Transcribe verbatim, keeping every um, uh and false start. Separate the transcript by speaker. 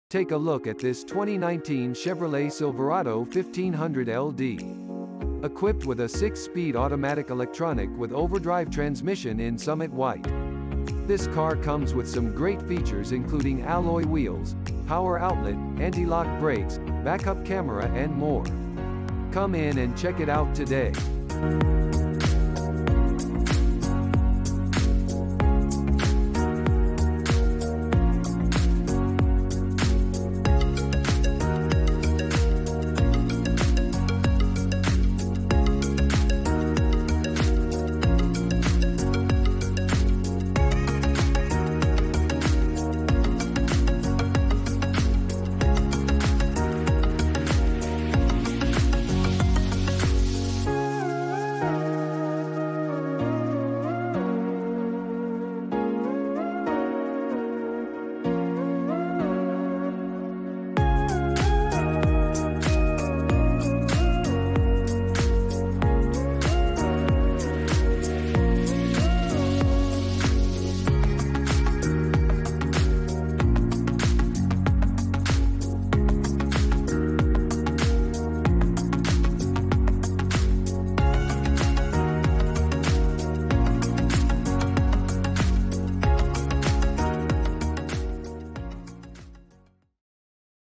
Speaker 1: Take a look at this twenty nineteen Chevrolet Silverado fifteen hundred L D. Equipped with a six-speed automatic electronic with overdrive transmission in Summit White. This car comes with some great features including alloy wheels, power outlet, anti-lock brakes, backup camera and more. Come in and check it out today.